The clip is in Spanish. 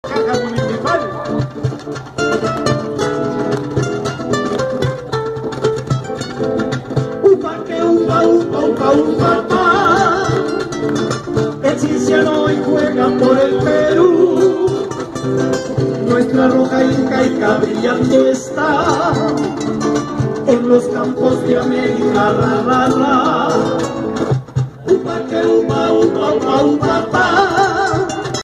Caja municipal. Upa que upa, upa, upa, upa, pa. El Cinciano hoy juega por el Perú. Nuestra roja incaica brillando está en los campos de América, ra, ra, ra. Upa que upa, upa, upa, upa, pa.